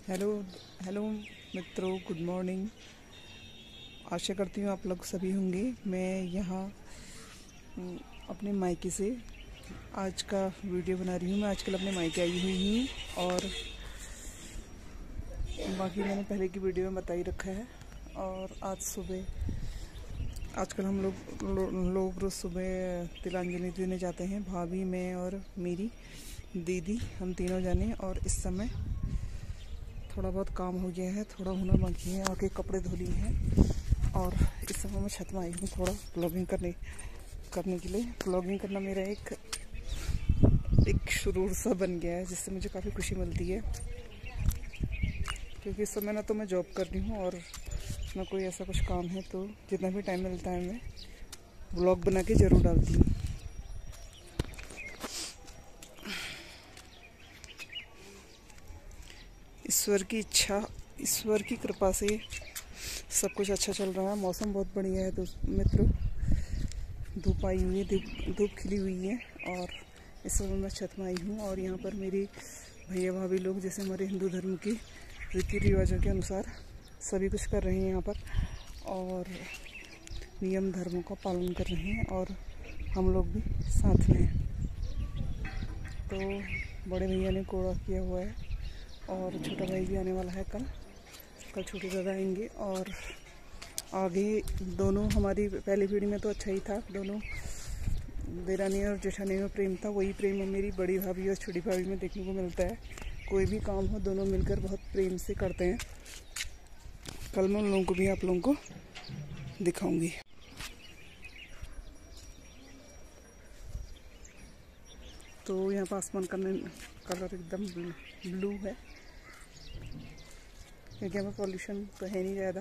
Hello hello मित्रों, good morning. आशा करती हूँ आप लोग सभी होंगे। मैं यहाँ अपने मायके से आज का वीडियो बना रही हूँ। मैं आजकल अपने मायके आई हुई हूँ और बाकी मैंने पहले की वीडियो में बता ही रखा है। और आज सुबह आजकल हम लोग रोज़ सुबह तिलांजलि देने जाते हैं, भाभी, मैं और मेरी दीदी, हम तीनों जाने। और इस समय थोड़ा बहुत काम हो गया है, थोड़ा होना बाकी है, आके कपड़े धो लिए हैं। और इस समय मैं छत में आई हूँ थोड़ा ब्लॉगिंग करने के लिए। ब्लॉगिंग करना मेरा एक शुरू सा बन गया है, जिससे मुझे काफ़ी खुशी मिलती है। क्योंकि इस समय ना तो मैं जॉब कर रही हूँ और ना कोई ऐसा कुछ काम है, तो जितना भी टाइम मिलता है मैं ब्लॉग बना के ज़रूर डालती हूँ। ईश्वर की इच्छा, ईश्वर की कृपा से सब कुछ अच्छा चल रहा है। मौसम बहुत बढ़िया है मित्रों, धूप आई हुई है, धूप खिली हुई है। और इस समय मैं छत में आई हूँ और यहाँ पर मेरे भैया भाभी लोग, जैसे हमारे हिंदू धर्म की रीति रिवाजों के अनुसार सभी कुछ कर रहे हैं यहाँ पर, और नियम धर्मों का पालन कर रहे हैं, और हम लोग भी साथ में हैं। तो बड़े भैया ने कोड़ा किया हुआ है और छोटा भाई भी आने वाला है कल छोटे दादा आएंगे। और आगे दोनों, हमारी पहली पीढ़ी में तो अच्छा ही था, दोनों देरानी और जेठानी में प्रेम था, वही प्रेम मेरी बड़ी भाभी और छोटी भाभी में देखने को मिलता है। कोई भी काम हो दोनों मिलकर बहुत प्रेम से करते हैं। कल मैं उन लोगों को भी आप लोगों को दिखाऊंगी। तो यहाँ पर आसमान का कलर एकदम ब्लू है, क्योंकि यहाँ पर पॉल्यूशन तो है नहीं ज़्यादा।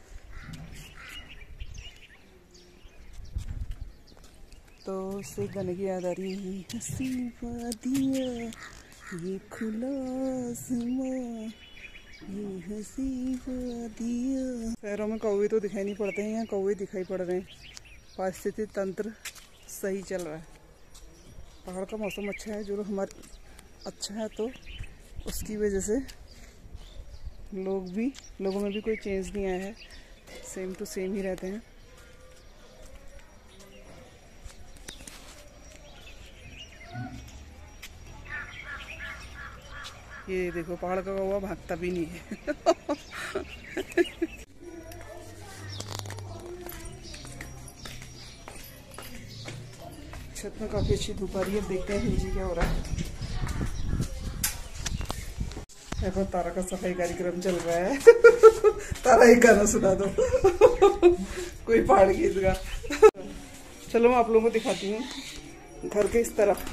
तो उससे गाने की याद आ रही है, हंसी वादियाँ ये खुला आसमां, ये हंसी वादियाँ। शहरों में कौवे तो दिखाई नहीं पड़ते हैं, यहाँ कौवे दिखाई पड़ रहे हैं। पारिस्थितिक तंत्र सही चल रहा है। पहाड़ का मौसम अच्छा है, जो हमारे अच्छा है, तो उसकी वजह से लोगों में भी कोई चेंज नहीं आया है, सेम टू सेम ही रहते हैं। ये देखो, पहाड़ का कौवा भागता भी नहीं है। छत में काफी अच्छी धूप आ रही है, देखते हैं नीचे क्या हो रहा है। यहाँ पर तारा का सफाई कार्यक्रम चल रहा है। तारा एक गाना सुना दो। कोई पहाड़ गीत गा। चलो मैं आप लोगों को दिखाती हूँ घर के इस तरफ।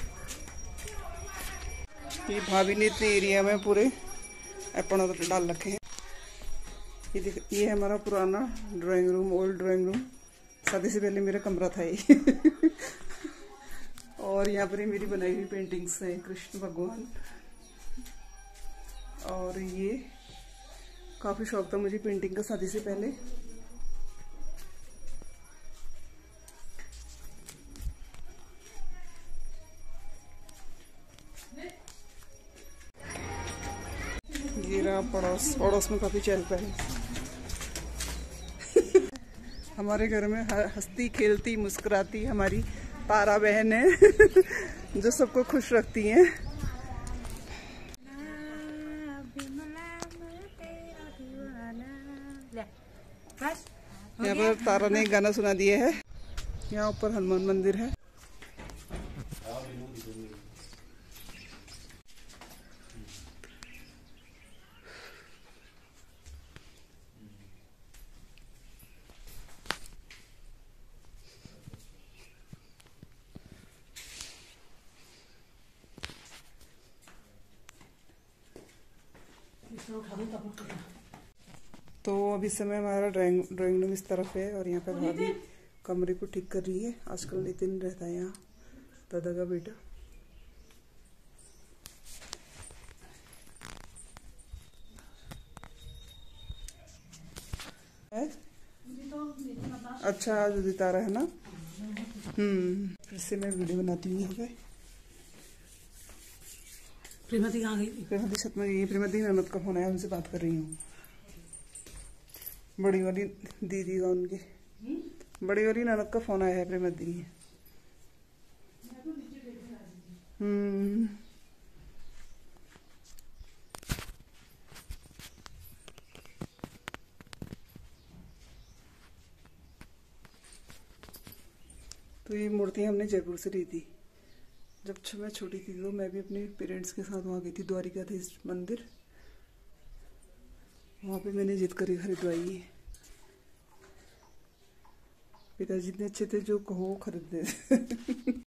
ये भाभी ने इतने एरिया में पूरे एप्पल डाल रखे हैं। ये है हमारा पुराना drawing room, old drawing room. शादी से पहले मेरा कमरा था ये। और यहाँ पर मेरी बनाई हुई पेंटिंग्स हैं, कृष्ण भगवान। और ये काफ़ी शौक था मुझे पेंटिंग का शादी से पहले। ये रहा पड़ोस में काफ़ी चहल पहल। हमारे घर में हंसती खेलती मुस्कुराती हमारी तारा बहन है। जो सबको खुश रखती हैं। यहाँ पर तारा ने गाना सुना दिया है। यहाँ ऊपर हनुमान मंदिर है। तो अभी समय हमारा ड्राइंग रूम इस तरफ है, और यहाँ पर भाभी कमरे को ठीक कर रही है। आजकल नितिन रहता है यहाँ, दादा का बेटा। अच्छा, आज उदितारा है ना। फिर से मैं वीडियो बनाती हूँ यहाँ पे। प्रेमती कहाँ गई थी? प्रेमती छत में गई है। प्रेमती ननद का फोन आया, उनसे बात कर रही हूँ। बड़ी वाली दीदी का, उनकी बड़ी वाली ननद का फोन आया है प्रेमती। तो ये मूर्ति हमने जयपुर से ली थी। जब मैं छोटी थी तो मैं भी अपने पेरेंट्स के साथ वहाँ गई थी, द्वारिकाधीश मंदिर। वहाँ पे मैंने जिद करी खरीदवाई है। पिताजी इतने अच्छे थे, जो कहो खरीद दे।